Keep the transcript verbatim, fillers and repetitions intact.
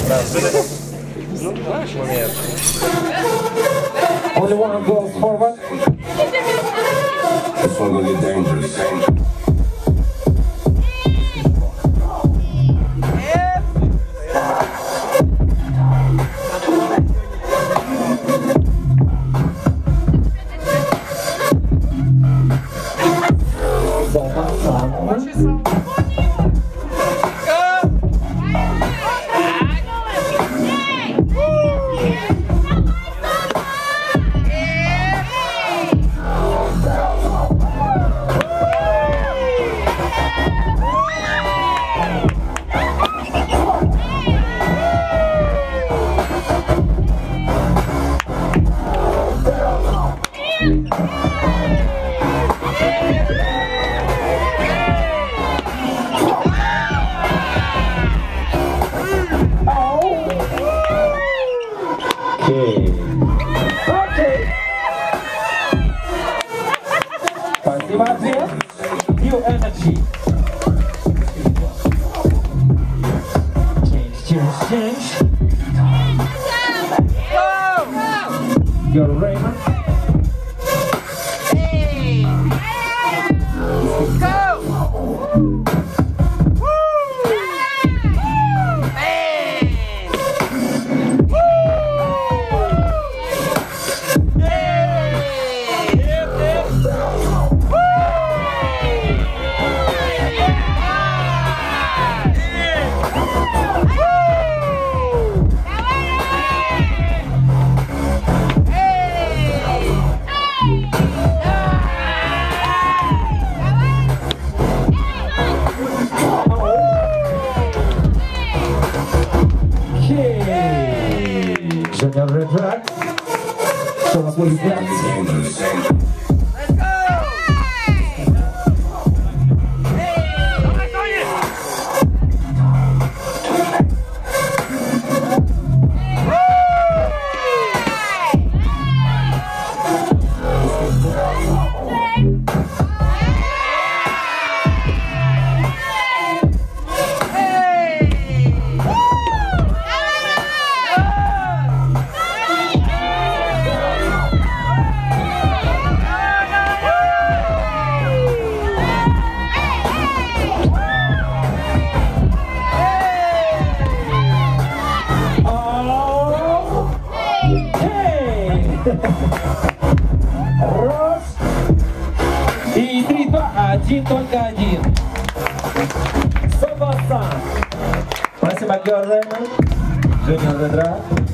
Ну, знаешь, момент. Only one goes forward. This one will get dangerous. New energy. Change, change, change. Go! Go, Rayman. Hey! Go! Redraak. Zoals we gaan. Раз. И три, два, один, только один. Собасан. Спасибо, Рayman. Junior Redraak.